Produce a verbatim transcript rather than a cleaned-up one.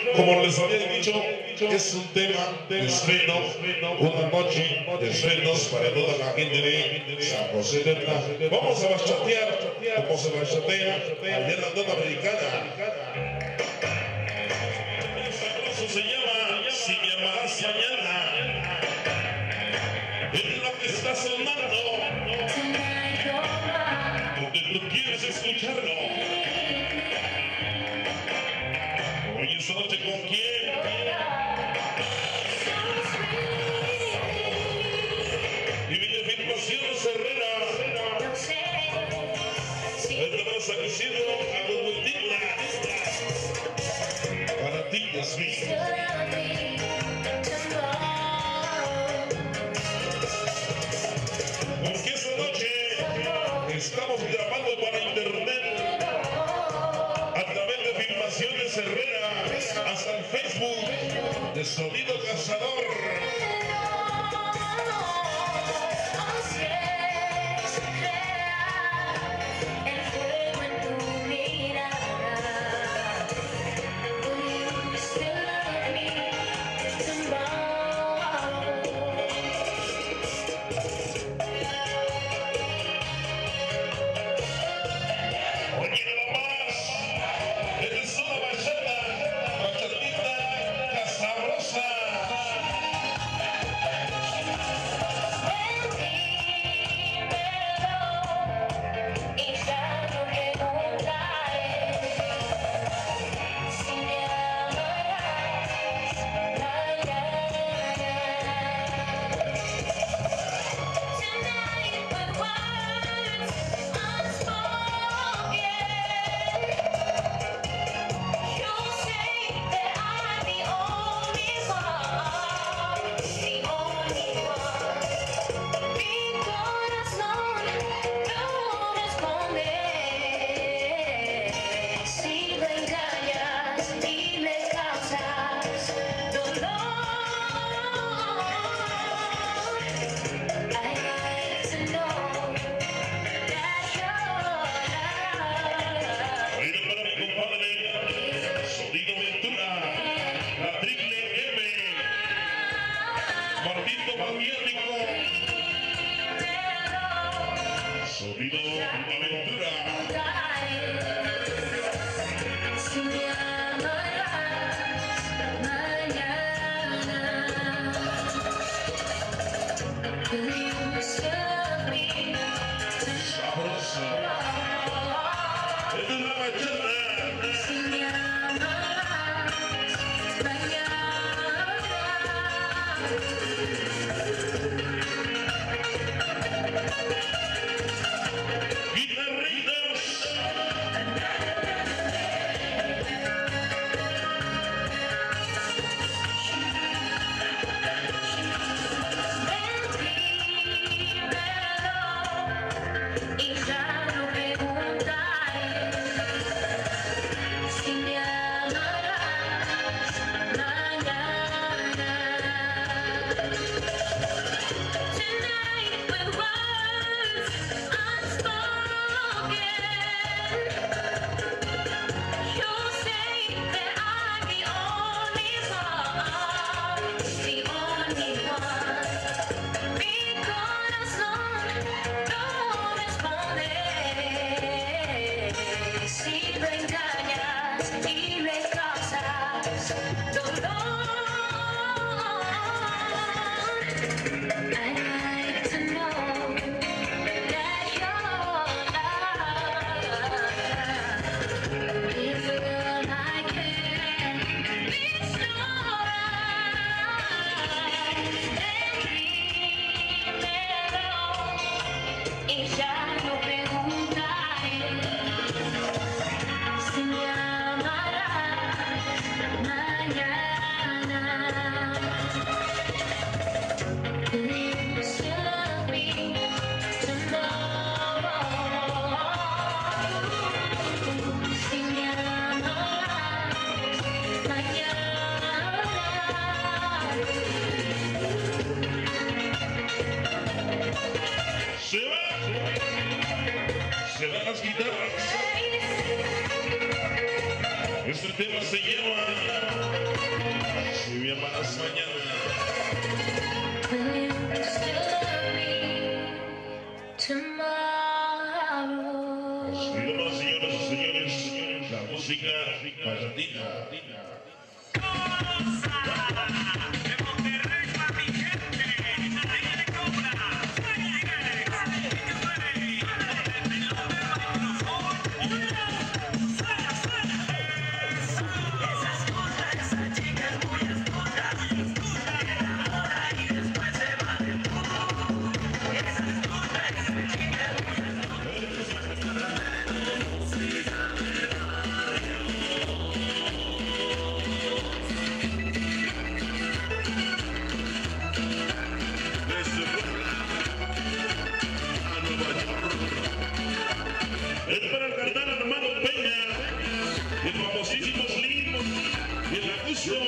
como les había dicho, es un tema de estreno, una noche de estrenos para toda la gente de San José de Tla. Vamos a bachatear como se bachatea allá en la zona americana. Eso se llama Si me amarás mañana. Es lo que está sonando. Porque tú quieres escucharlo. Hoy esta noche con quién. Y mi afirmación Herrera. Estamos agradeciendo a los multiplas. Para ti, Yasmín. Porque esta noche estamos grabando para internet a través de Filmaciones Herrera hasta el Facebook de Sonido Cazador. Es para el carnal Armando Peña, el famosísimo Slim, y el Augusto.